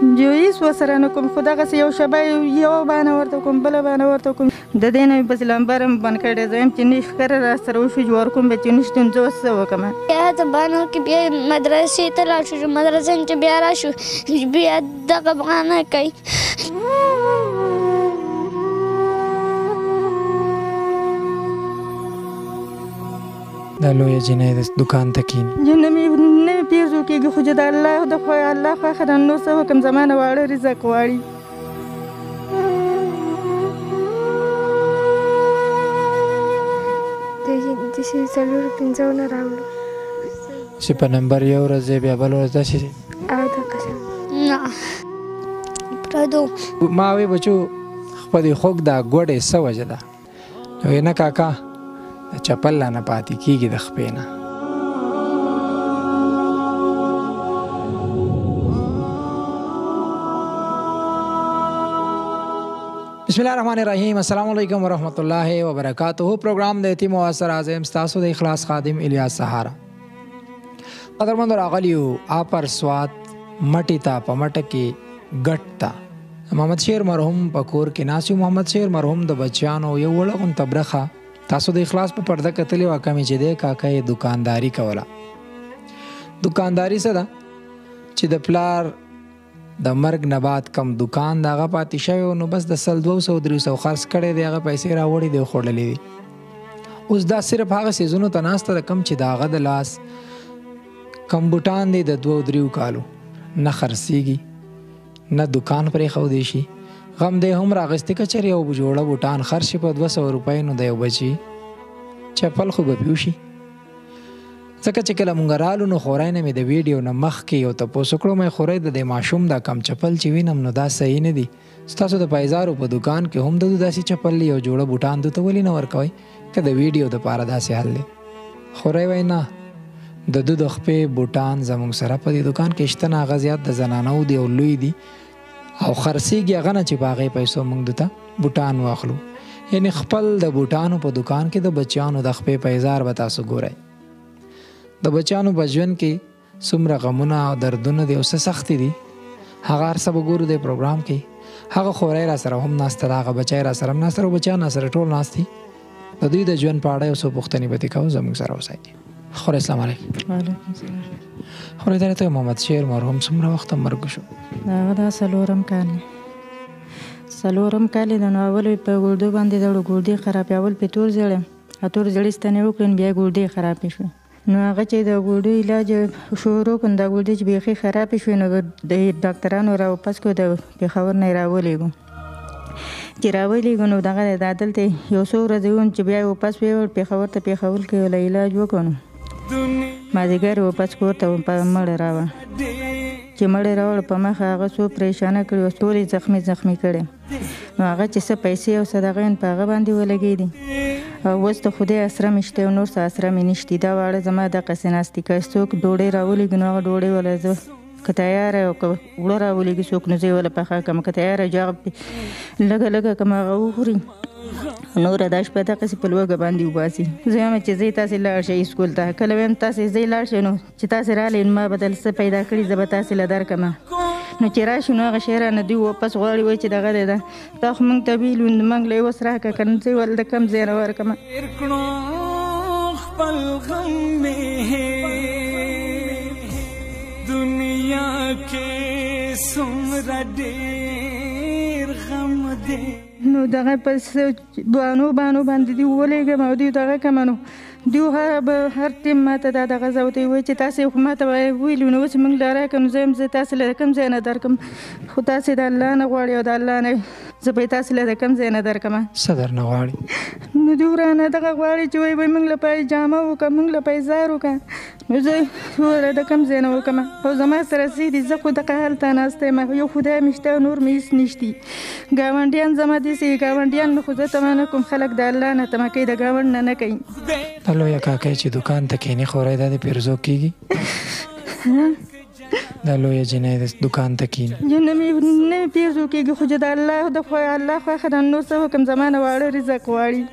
جو هیڅ ورسره نه کوم خو دغسې یو شبه یو بانه ورته کوم بله بانه ورته کوم د دې نه مې پسې لمبر هم بند کړی زه یم چې نه ښکاره راسره وشو چې ورکوم به چې نشته نو زه اوس څه وکړم بیا هڅه بانه وکړي بیا مدرسې ته لاړ شو چې مدرسې نه چې بیا راشو بیا دغه بهانه کوي دا لویه جنۍ د دوکان ته کښېني نه مې پیرزو کېږي خو چې د الله د خوی الله خوښه ده نور څه وکړم زما نه واړه رزق غواړي داسې څلورو پنځونه راوړو چې په نمبر یو ورځ ځې بیا بله ورځ داسې ځې او د قسم نه پردو ما وی بچو خپلې خوږ دا ګوډې څه وجه ده نو نه کاکا د چپل لا نه پاتې کېږي د خپې نه بسم الله الرحمن الرحیم السلام علیکم ورحمۃ اللہ وبرکاتہ پروگرام د یتیم او اسر اعظم ستاسو د اخلاص خادم الیاس سهارا قدرمند راغلیو اپر سوات مټی تا په مټه کې ګټ تا محمد شیر مرحوم پکور کې ناسیو محمد شیر مرحوم د بچیانو یو وړغون تبرخه تاسو د اخلاص په پرده کتلې واکمې چې د کاکا دکانداری کوله دکانداری څه ده چې د پلار د مرګ نه بعد کم دکان د هغه پاتې شوی نو بس د 200-300 خرڅ کړی دی هغه پیسې راوړي دی خوړلې دي اوس دا صرف هغه سیزونو ته ناسته ده کم چې د هغه د لاس کم بوټان دی د 2-3 کالو نه خرڅېږي نه دکان پرې ښودی شي غم دی هم راغستې که چېرې یو جوړه بوټان خرڅ شي په 200 روپۍ نو د یو بچي چپل خو به پیو شي ځکه چې کله مونږ رالو نو خورۍ نه مې د ویډیو نه مخکې یو تپوس وکړو مې خورۍ د دې ماشوم دا کم چپل چې وینم نو دا صحیح نه دي ستاسو د پایزارو په دکان کې هم د داسې چپل یو جوړه بوټان دوی ته ولې نه ورکوئ که د ویډیو دپاره داسې حل دی خورۍ وایي نه د دو د خپې بوټان زموږ سره په دې دکان کې شته نه هغه زیات د زنانو دي او لوی دي او خرڅېږي هغه نه چې په هغې پیسو موږ دوی ته بوټان واخلو یعنې خپل د بوټانو په دکان کې د بچیانو د خپې پیزار به تاسو ګورئ د بچیانو په ژوند کې څومره غمونه او دردونه دي او څه سختې دي هغه هر څه به ګورو دی پروګرام کې هغه خورۍ را سره هم ناسته ده هغه بچی را سره هم ناسته او بچیان را سره ټول ناست دي د دوی د ژوند په اړه یو څو پوښتنې به دې کوو زموږ سره اوسئ خورۍ السلام علیکم وعلیکم السلام خورۍ دا ته محمد شیر مرحوم څومره وخته مرګ شو هغه دا څلورم کال دی د نو اول په ګردو باندې دړو ګردې خرابې اول په تور زړې تور زړې ستنې وکړې بیا ګردې خرابې شوې نو هغه چې د ګردو علاج شروع کړ دا ګردې چې بیخي خرابې شوې نو د ډاکټرانو راوپس کړو د پېښور نه یې راولېږو چې راولېږو نو دغه دا دلته یو څو ورځې وم چې بیا یې واپس ویوړ پېښور ته پېښور کې له علاج وکړو نو مازدیګر یې واپس کور ته په مړی راوړ چې مړی راوړ په مخه هغه څو پریشانه کړي اوس ټول یې زخمي کړی نو هغه چې څه پیسې او صدقه یې په هغه باندې ولګېدي او اوس د خدای اسره مې شته او نور څه اسره مې نشته دا واړه زما دقسې ناستې که څوک ډوډۍ راولېږي نو هغه ډوډۍ وله زه که تیاره او که اوړه راولېږي څوک نو زه یې وله پخه کړم که تیاره جاغ لږه کم هغه وخوري نوره دا شپه دقسې په لوږه باندې وباسي زه وایم چې ځئ تاسې لاړ شئ سکول ته کله ویم تاسې ځئ لاړ شئ نو چې تاسې راغلئ نو ما به دلته څه پیدا کړي زه به تاسې له درکړم نو چې راشي نو هغه شی رانه دوی واپس غواړي وایي چې دغه دی ده تا خو موږ ته ویلي وو موږ له یې اوس راکړه که نه زه یې ول د کم ځای نه ورکړم دنیا کې څومره ډېر غم دی نو دغه پس بانو باندې دی ولېږم او دوی دغه کړم نو دوی هر ټیم ما ته دا دغه زه ورته وایي چې تاسې خو ما ته ویلي نو اوس موږ له راکړه نو زه یم زه تاسې له کوم ځای نه درکړم خو تاسې د الله نه غواړئ او د الله نه زه به یې تاسې له د کوم ځای نه درکړم څه درنه غواړي نو دوی رانه دغه غواړي چې وایي موږ له جامه وکړه موږ له پیزار وکړه نو زه له د کوم ځای نه وکړم او زما سره څه دي زه خو دغه هلته ناسته یم یو خدای مې شته نور مې هېڅ نشتي ګاونډیان زما داسې ګاونډیان مې خو زه تمه نه کوم خلک د الله نه تمه کوي د ګاونډ نه کوي دا لویه کاکۍ چې دکان ته کښېني خورۍ دا د پیرزو کېږي دا لویه جنۍ د دکان ته کښېني نه مې پیرزو کېږي خو چې د الله خوښه ده نور څه وکړم زما نه واړه رزق غواړي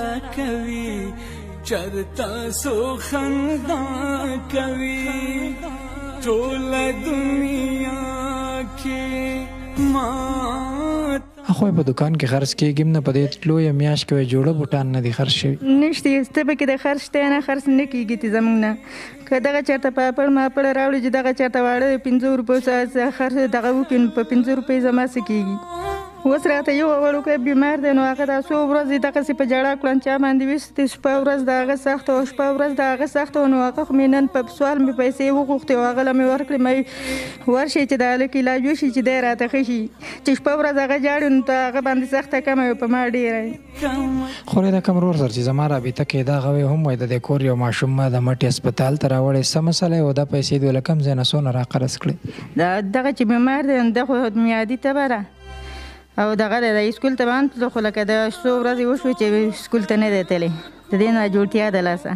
چرتا سو خندا کوي ټول دنیا کې مات خو په دکان کې خرڅ کېږم نه، په دې تلو یا میاشت کې جوړه بوټان نه دي خرڅ شوي. نشته ته به کې د خرڅ ته نه خرڅ نه کېږي تی زمونږ نه. که دغه چېرته پاپړ ماپړ راوړي چې دغه چېرته واړه 50 روپیو خرڅ دغه وکړي په 50 روپۍ زما څه کېږي. اوس راته یو وړوکی بیمار دی نو هغه دا څو ورځې دغسې په ژړا کړنچا باندې ویستې، شپه ورځ د هغه سخته او شپه ورځ د هغه سخته و. نو هغه خو مې نن په سوال مې پیسې وغوښتې او هغه له مې ورکړې، مې ورشي چې د هلک علاج وشي چې دی راته ښه شي. چې شپه ورځ هغه ژاړي نو ته هغه باندې سخته کمه وي په ما ډېره. خو دا کوم ورور سره چې زما رابطه کې دا غوی هم وایي د دې کور یو ماشوم ما د مټې هسپتال ته راوړی، څه مسله او دا پیسې دې له کوم ځای نه څونه راقرض کړې؟ دغه چې بیمار دی دا خو میادي تبه ده او دغه د سکول ته به هم تلو، خو لکه د څو ورځې وشوې چې سکول ته نه دی تللی، د دې ناجوړتیا د لاسه.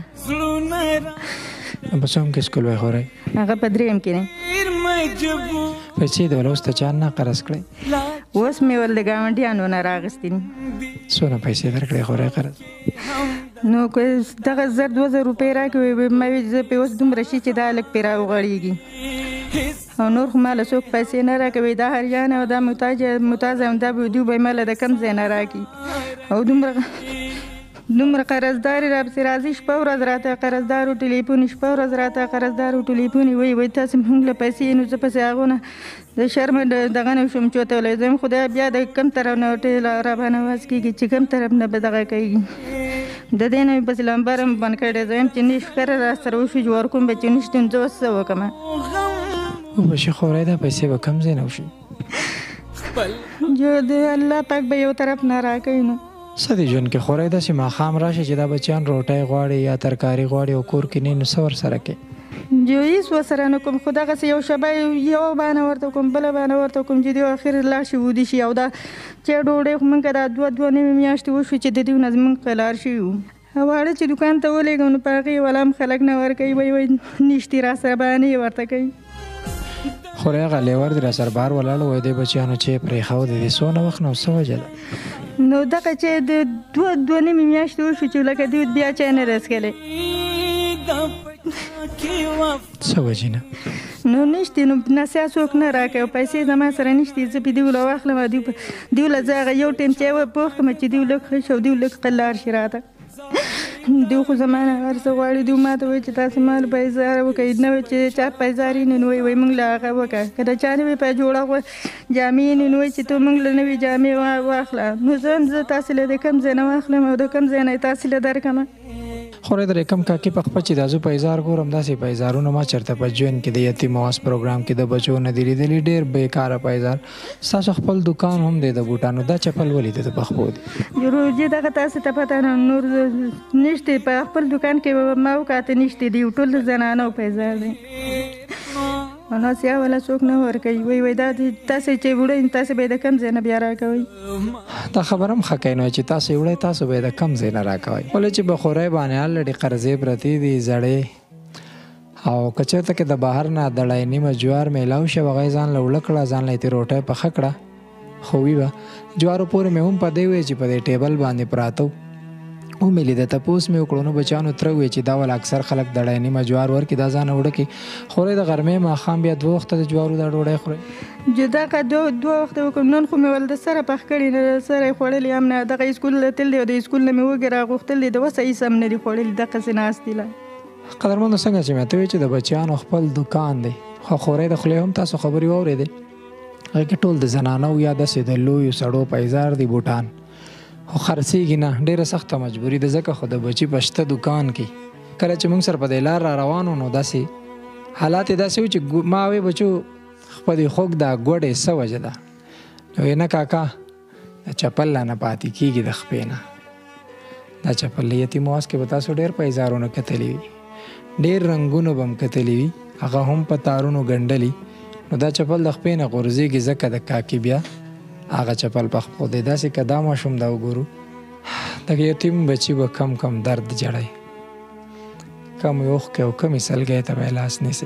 په څوم کې سکول وایي؟ هغه په 3 کې دی. پیسې د اوس ته چا نه قرض کړی؟ اوس مې ول د ګاونډیانو نه راغستې دي. څونه پیسې درکړې خورې قرض؟ نو که دغه 1000-2000 روپۍ راکړې ما وی زه پې اوس دومره شي چې دا هلک پې راوغړېږي او نور خو ما له څوک پیسې نه راکوي. دا هریان او دا محتاج یم، دا دوی به ما له د کم ځای نه راکړي او دومره قرضدار راپسې راځي. شپه ورځ راته قرضدار و ټلیفون، شپه ورځ راته قرضدار و ټلیفون وایي تاسې موږ له پیسې نو زه پسې هغو نه د شرمه دغه نه شوم چوتولی زم. خدای بیا د کم طرف نه ټیل رابانه واز کېږي چې کم طرف نه به دغه کوي. د دې نه مې پسې لمبر هم بند کړی زم چې نه ښکره را سره وشو چې ورکوم به چې نشته نو زه اوس څه وکړم؟ وبشي خورې دا پیسې به کم ځای نه وشي؟ جو د الله پاک به یو طرف نه راکوي. نو څه دی ژوند کې خورې داسې ماښام راشي چې دا بچیان روټۍ غواړي یا ترکاري غواړي او کور کې نه نو څه ورسره کوې؟ جو هېڅ ورسره نه کوم، خو دغسې یو شبه یو بانه ورته کوم بله بانه ورته کوم چې دوی اخر لاړ شي وودي شي. او دا چې ډوډۍ خو موږ دا 2 نوي میاشتې وشوې چې د دوی نه زموږ قلار شوي وو. واړه چې دوکان ته ولېږم نو په هغې والا هم خلک نه ورکوي، وایي نشتي را سره بهانې ورته کوي. خورې هغه لیور دی را سره بهر ولاړ وایي دې بچیانو چې پرېښود د دې څونه وخت نه څه وجه ده؟ نو دغه چې د 2 نوي میاشتې وشو چې لکه دوی بیا چای نه رسکلی. څه وجې نه؟ نو نشته، نو نصیحت څوک نه راکوي، پیسې زما سره نشته، زه پې دوی له واخلم دوی له زه هغه یو ټیم چای پوخ کړم چې دوی لږ ښه شي او دوی لږ قلار شي راته. دوی خو زما نه هر څه غواړي. دوی ما ته وایي چې تاسې ما له پیزار وکړئ، نه وایي چې چا پیزار یې نه وایي موږ له هغه وکړه. که د چا نوې پی جوړه جامې یې نه وایي چې ته موږ له نوې جامې واخله. نو زه تاسې له د کم ځای نه واخلم او د کم ځای نه یې تاسې له درکړم. خورې د رقم کاکي په خپل چې دا زه پیزار ګورم داسې پیزارونه ما چېرته په ژوند کې د یتیم آواز پروګرام کې د بچو نه دي لیدلي، ډېر بېکاره پیزار. ستاسو خپل دکان هم دی د بوټانو، دا چپل ولې دی د پښپو دی؟ روجې دغه تاسې ته پته نه نور نشته په خپل دکان کې ما وکاته نشته دی، ټول د زنانو پیزار دی. نو سیا ولا څوک نه ورکوي، وایي دا تاسې چې وړئ تاسې به یې د کم ځای نه بیا راکوئ. دا خبره هم ښه کوي نو چې تاسې وړئ تاسو به یې د کم ځای نه راکوئ. ولې چې بخورۍ باندې الډې قرضې پرتې دي زړې، او که چېرته کې د بهر نه دړی نیمه جوار میلاو شي هغه یې ځان له وړه کړه، ځان له یې ترې روټۍ پخه کړه. خو وي به جوارو پورې مې هم په دې وی چې په دې ټیبل باندې پراته و مې لیده. تپوس مې وکړو نو بچیانو تره وویل چې دا ول اکثر خلک دړی نیمه جوار ورکړي دا ځانه وړه کړي. خورې د غرمې ماښام بیا 2 وخته د جوارو دا ډوډۍ خورئ؟ جدا که 2 وخته وکړم. نن خو مې ول د سره پخ کړي نه سره یې خوړلي هم نه. دغه سکول ته تللی او د سکول نه مې وږې راغوښتل د اوسه هېڅ هم نه دي خوړلي، دقسې ناست دي. قدرمنو څنګه چې مې ته وایي چې د بچیانو خپل دکان دی، خو خورې د خولې هم تاسو خبرې واورېدې هغې کې ټول د زنانو یا داسې د لویو سړو پیزار دي بوټان، خو خرڅېږي نه، ډېره سخته مجبوري ده. ځکه خو د بچي په شته دکان کې کله چې موږ سره په دې لار را روان وو نو داسې حالات یې داسې وو چې ما وی بچو خپلې خوږ دا ګوډې څه وجه ده؟ نو نه کاکا د چپل لا نه پاتې کېږي د خپې نه. دا چپل له یتیم آواز کې به تاسو ډېر پیزارونه کتلي وي، ډېر رنګونو به هم کتلي وي، هغه هم په تارونو ګنډلي. نو دا چپل د خپې نه غورځېږي ځکه د کاکي بیا هغه چپل پخپو دی. داسې که دا ماشوم دا وګورو دغه یتیم بچي به کم درد جړی، کم یې اوښکې او کم یې سلګۍ ته به یې لاس نیسي.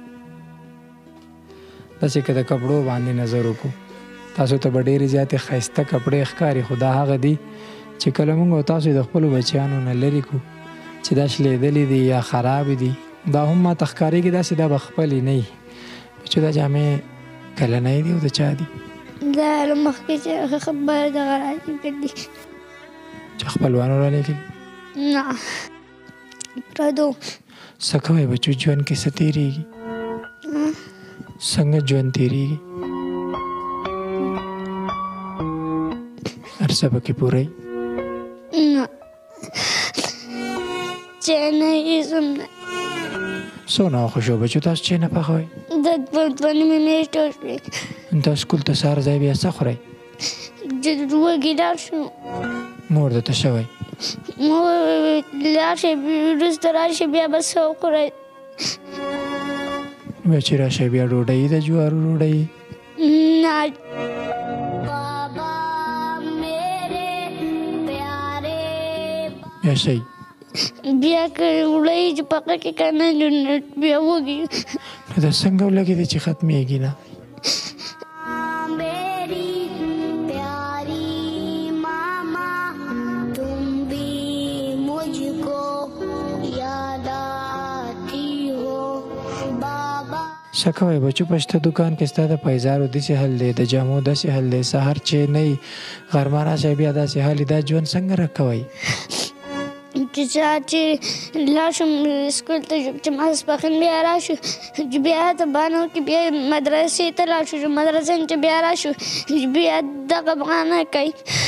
داسې که د کپړو باندې نظر وکړو تاسو ته به ډېرې زیاتې ښایسته کپړې ښکاري، خو دا هغه دي چې کله موږ او تاسو د خپلو بچیانو نه لرې کړو چې دا شلېدلې دي یا خرابې دي، دا هم ما ته ښکارېږي داسې دا به خپلې نه وي. بچو دا جامې کلنی دی او د چا دي دا له مخکې چې خبره دغه راځي کړي چې خپلوانو رالیږلي نه پردو څه کوئ بچو ژوند کې څه تېرېږي څنګه ژوند تېرېږي هر څه پکې پوره نه چې نه هېڅ هم نه څونه وخت شو بچو تاسو چې نه پخوئ د دوه نیمې میاشتې وشوې تاسو سکول ته سهار ځای بیا څه خورئ وږي لاړ شو مور درته شوی لاړ شئ وروسته راشئ بیا به څه وخورئ بیا چې راشئ بیا ډوډۍ د جوارو ډوډۍ نه بیا شئ بیا که وړی چې پخه کې که نه بیا وږي نو دا څنګه ولګېدې چې ختمېږي نه څه کوئ بچو په شته دوکان کې ستا د پیزارو داسې حل دی د جامو داسې حل دی سهار چې نه وي غرمه راشئ بیا داسې حل دا ژوند څنګه راکوئ چې چې لاړ شم سکول ته چې ماسپښین بیا راشو چې بیا هلته بانه وکړي بیا مدرسې ته لاړ شو چې مدرسې نه چې بیا راشو بیا دغه بهانه کوي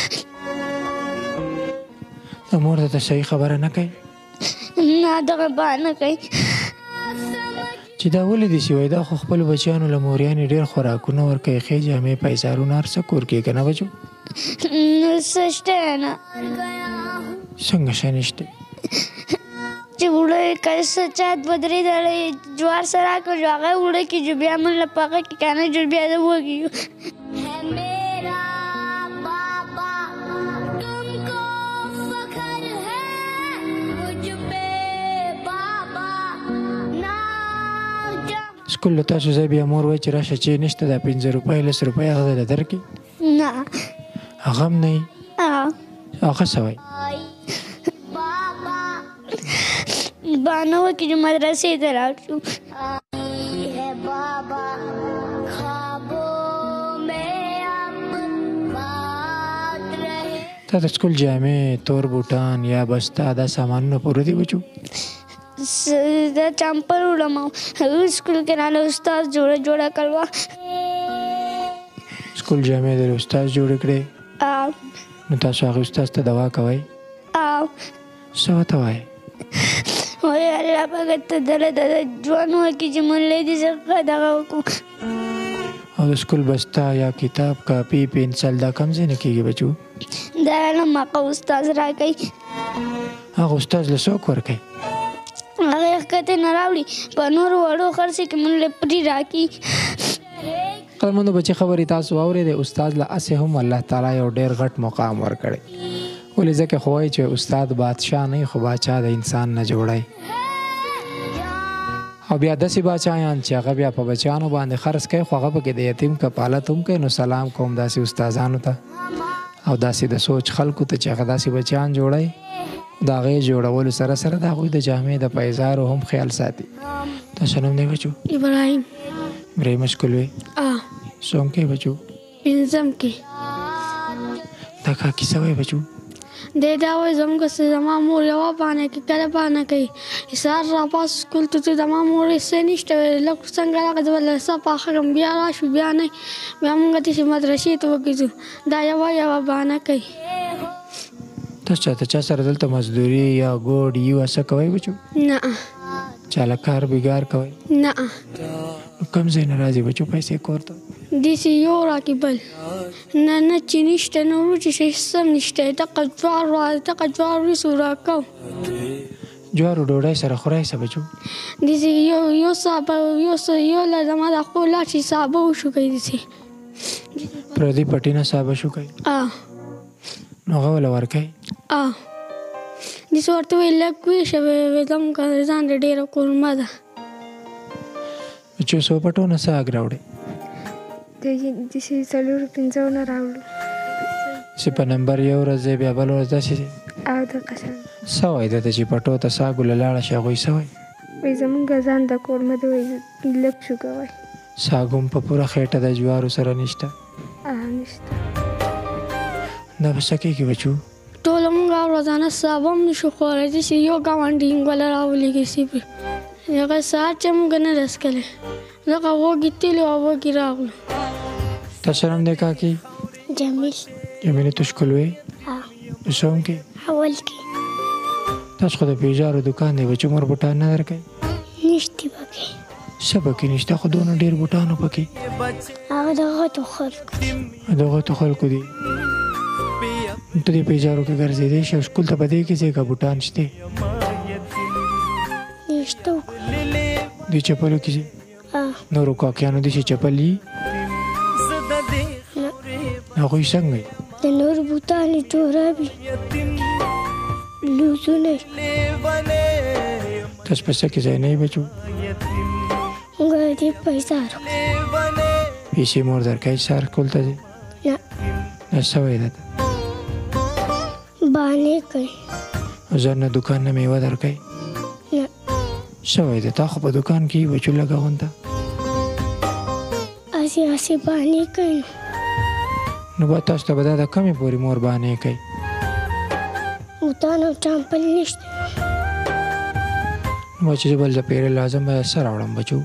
د مور ته صحیح خبره نه کوي نه دغه بهانه کوي چې دا ولې داسې وایي دا خو خپلو بچیانو له موریانې ډېر خوراکونه ورکوي ښې جامې پیزارونه هر څه کور کې که نه بچو نو څه شته نه څنګه شی نشته چې وړه که څه چا دوه درې دړۍ جوار سره راکړو چې هغه وړه کړي چې بیا موږ له پخه کړي که نه چې بیا د وږي یو سکول له تاسو ځای بیا مور وایي چې راشه چې نشته دا 5 روپۍ 10 روپۍ هغه درله درکړي نه هغه هم نه وي هغه څه وایي بهانه وکړي چې مدرسې ته لاړ شو تا د سکول جامې تور بوټان یا بسته دا سامانونه پوره دي بچو دا چمپل وړم سکول کې راله استاد جوړه کړوه سکول جامې د استاد جوړې کړې نو تاسو هغه استاد ته دوا کوئ څه ورته وایئ وایي الله پاک ته دله د ژوند وکړي چې موږ له دې څخه دغه وکړو او د سکول بسته یا کتاب کاپي پنسل دا کوم ځای نه کېږي بچو دا راله ماقه استاد راکوي هغه استاد له څوک ورکوي هغه یې ښکته نه راوړي په نورو وړو خرڅې کې موږ له پرې راکړي قدرمنو بچې خبرې تاسو واورېدې استاد له هسې هم الله تعالی یو ډېر غټ مقام ورکړی ولې ځکه خو وایي چې استاد بادشاه نه وي خو باچا د انسان نه جوړی او بیا داسې باچایان چې هغه بیا په بچیانو باندې خرڅ کوي خو هغه پکې د یتیم کفالت هم کوي نو سلام کوم داسې استادانو ته او داسې د سوچ خلکو ته چې هغه داسې بچیان جوړی د هغې جوړولو سره سره د هغوی د جامې د پیزارو هم خیال ساتي تاسو نوم دی بچو ابراهیم سکول وی څوم کې بچو پنځم کې دا کاکي څه وایي بچو دی دا وایي زموږ زما مور یوه بهانه کوي کله بهانه کوي سهار راپاس سکول ته ځو زما مور یې څه نشته لږ څنګه راغی زه به له څه پاخه کړم بیا راشو بیا نه بیا مونږ داسې مدرسې ته وګرځو دا یوه بهانه کوي تاسو چا سره دلته مزدوري یا ګوډ یو څه کوئ بچو نه چاله کار بیګار کوئ نه کوم ځای نه راځي بچو پیسې کور ته داسې یو راکړي بل نه چې نشته نه وروچې شی څه هم نشته دغه جوار وریسو راکو جوارو ډوډۍ سره خورئ څه بچو داسې یو صابه یو له زما د خپل لاس چې صابه وشو کوي داسې پردي پټي نه صابه شو کوي نو هغه وله ورکوئ داسې ورته وایي لږ ویشه زموږ ځان د ډېره کورمه ده بچو څو پټو نه څه اګ راوړئ داسې 4-5 راوړو چې په نمبر یو ورځ دی بیا بل ورځ داسې دی او دغه شان څه وایي درته چې پټو ته څاګو له لاړه شي هغوی څه وایي وایي زموږ ځان د کورمه ده وایي لږ شو کوئ ساګم په پوره خېټه د جوارو سره نشته نشته. دا په څه کېږي بچو؟ ټوله مونږ روزانه سابه هم نشو خوړلی چې یو ګاونډي هندوله راولېږي سي پرې هغه سهار چې مونږ نه رسکلی ځکه وږي تللي او وږي راغلو. تا سره هم دی کاکي؟ جمیل. جمیلې ته ښکل وې؟ په څوم کې؟ اول کې تاسو خو د پیزارو دکان دی بچو مور بوټان نه درکوي؟ نشتی پکې. څه پکې نشته خو دونه ډېر بوټانو پکې؟ هغه دغه تو خلکو دغه تو خلکو دي. ته دې پیزارو کې ګرځېدی شي او سکول ته په دې کې ځای که بوټان شته؟ نشته. دوی چپلو کې ځي؟ نورو کاکیانو دې چې چپل وي هغوی څنګه وي؟ د نور بوټانې جورابې لوزونه تاسو په څه کې ځای نه یې بچو؟ موږ دې پیسارو پیسې مور درکوي سهار سکول ته ځي؟ نه. دا څه وایي ده ته؟ بانې کوي. ځان نه دوکان نه میوه درکوي؟ نه. څه وایي ده تا خو په دوکان کې یې بچو لږه غونته هسې بانې کوي. نو به تاسو ته به دا د کمې پورې مور بانې کوي؟ بوټان او چمپل نشته. نو چې زه بل ځل پیرې لازم به څه راوړم بچو؟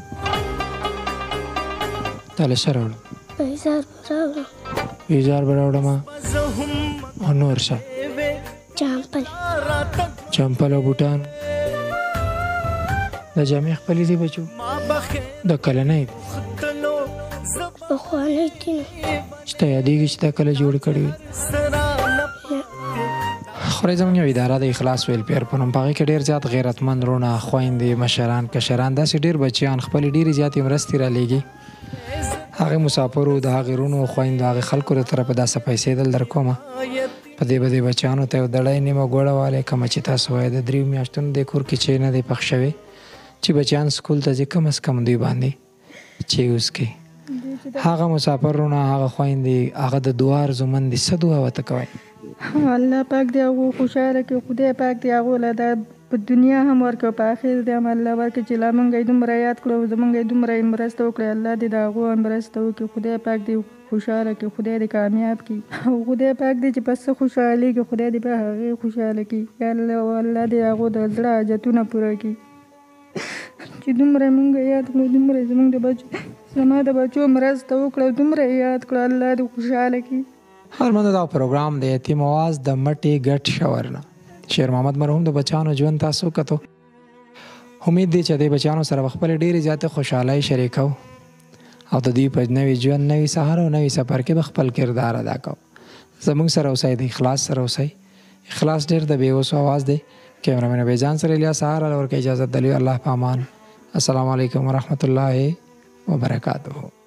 تا له څه راوړم؟ پیسار به راوړم. پیزار به راوړم او نور څه؟ چمپل. چمپل او بوټان. دا جامې خپلې دي بچو؟ دا کلنۍ دي؟ پخوانی دي نو. چې ته یادېږي چې تا کله جوړې کړې وي؟ خورئ زموږ یو اداره د اخلاص ویلفیر په نوم په هغې کې ډېر زیات غیرتمند وروڼه خویندې مشران کشران داسې ډېر بچیان خپلې ډېرې زیاتې مرستې رالیږي. هغې مسافرو د هغې وروڼو خویندو هغې خلکو د طرفه داسې پیسې دل در کومه په دې به دې بچیانو ته یو دړی نیمه ګوړه والی کومه چې تاسو وایئ د 3 میاشتونو دې کور کې چې نه دی پخ شوی چې بچیان سکول ته ځي کم از کم دوی باندې چې اوس کې هغه مسافر وروڼه هغه خویندې هغه د دعا ارزومند دي څه دعا ورته کوئ؟ الله پاک دې هغو خوشحاله کړي. خدای پاک دې هغو له دا په دنیا هم ورکړي په آخر دې هم الله ورکړي چې لا موږ یې دومره یاد کړو او زموږ یې دومره یې مرسته وکړي. الله دې د هغو هم مرسته وکړي. خدای پاک دې خوشحاله کړي. خدای دې کامیاب کړي او خدای پاک دې چې په څه خوشحالېږي خدای دې په هغې خوشحاله کړي. یا الله او الله دې هغو د زړه حاجتونه پوره کړي چې دومره موږ یاد کړو دومره زموږ د بچو زما د بچو مرسته وکړه دومره یاد کړو. الله دې خوشحاله کړي. هرمنده دا پروګرام د یتیم آواز د مټې ګټ شور نه شیر محمد مرحوم د بچیانو ژوند تاسو کتو. امید دی چې د بچیانو سره خپل ډېرې زیاتې خوشحالۍ شریکو او د دوی په نوي ژوند نوي سهار او نوي سفر کې به خپل کردار ادا کو. زموږ سره اوسئ د اخلاص سره اوسئ. اخلاص ډېر د بېوسو آواز دی. کیمرامین بیجان سره الیاس سهار ورکه اجازه دلی الله په امان. السلام علیکم ورحمت الله وبرکاته.